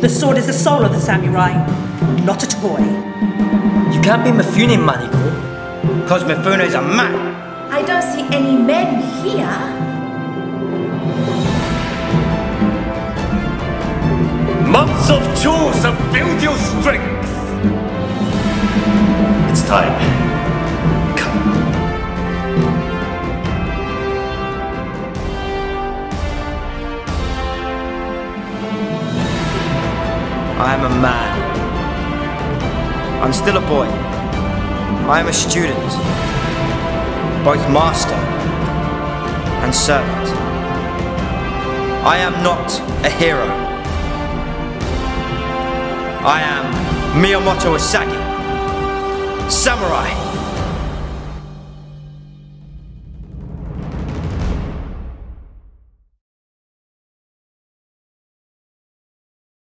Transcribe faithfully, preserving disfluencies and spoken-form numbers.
The sword is the soul of the samurai, not a toy. You can't be Mifune, Maniko, because Mifune's a man. I don't see any men here. Months of chores have built your strength. It's time. Come. I am a man. I'm still a boy. I am a student, both master and servant. I am not a hero. I am Miyamoto Usagi, samurai.